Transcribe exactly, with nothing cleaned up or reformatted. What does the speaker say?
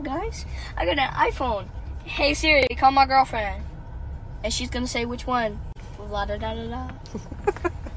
out, guys. I got an iPhone. Hey Siri, call my girlfriend. And she's gonna say which one. La da da da da.